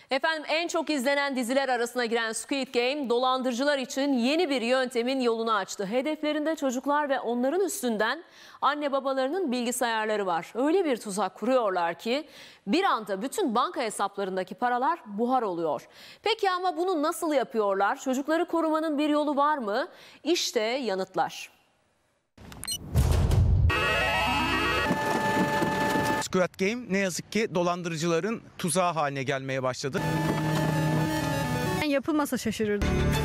Efendim en çok izlenen diziler arasına giren Squid Game dolandırıcılar için yeni bir yöntemin yolunu açtı. Hedeflerinde çocuklar ve onların üstünden anne babalarının bilgisayarları var. Öyle bir tuzak kuruyorlar ki bir anda bütün banka hesaplarındaki paralar buhar oluyor. Peki ama bunu nasıl yapıyorlar? Çocukları korumanın bir yolu var mı? İşte yanıtlar. Squid Game ne yazık ki dolandırıcıların tuzağı haline gelmeye başladı. Yapılmasa şaşırırdım.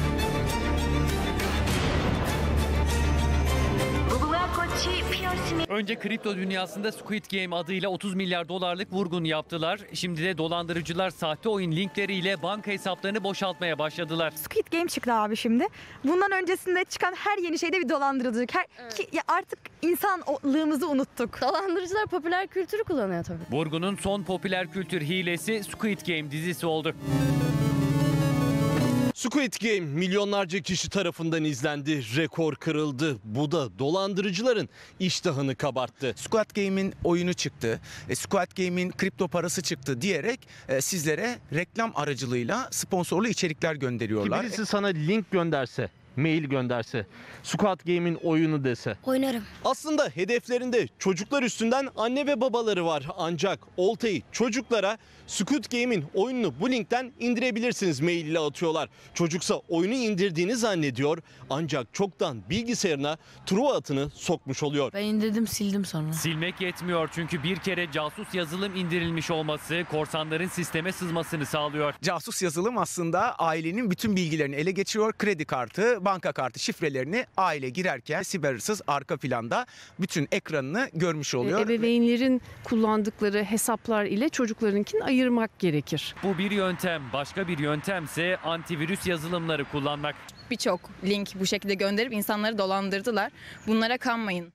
Önce kripto dünyasında Squid Game adıyla 30 milyar dolarlık vurgun yaptılar. Şimdi de dolandırıcılar sahte oyun linkleriyle banka hesaplarını boşaltmaya başladılar. Squid Game çıktı abi şimdi. Bundan öncesinde çıkan her yeni şeyde bir dolandırıcılık. Ya artık insanlığımızı unuttuk. Dolandırıcılar popüler kültürü kullanıyor tabii. Vurgunun son popüler kültür hilesi Squid Game dizisi oldu. Squid Game milyonlarca kişi tarafından izlendi, rekor kırıldı. Bu da dolandırıcıların iştahını kabarttı. Squid Game'in oyunu çıktı, Squid Game'in kripto parası çıktı diyerek sizlere reklam aracılığıyla sponsorlu içerikler gönderiyorlar. Birisi sana link gönderse, mail gönderse, Squid Game'in oyunu dese. Oynarım. Aslında hedeflerinde çocuklar üstünden anne ve babaları var. Ancak oltayı çocuklara Squid Game'in oyununu bu linkten indirebilirsiniz mail ile atıyorlar. Çocuksa oyunu indirdiğini zannediyor ancak çoktan bilgisayarına Truva atını sokmuş oluyor. Ben indirdim, sildim sonra. Silmek yetmiyor çünkü bir kere casus yazılım indirilmiş olması korsanların sisteme sızmasını sağlıyor. Casus yazılım aslında ailenin bütün bilgilerini ele geçiriyor. Kredi kartı, banka kartı şifrelerini aile girerken siber hırsız arka planda bütün ekranını görmüş oluyor. Ebeveynlerin kullandıkları hesaplar ile çocuklarınkini ayırmak gerekir. Bu bir yöntem. Başka bir yöntemse antivirüs yazılımları kullanmak. Birçok link bu şekilde gönderip insanları dolandırdılar. Bunlara kanmayın.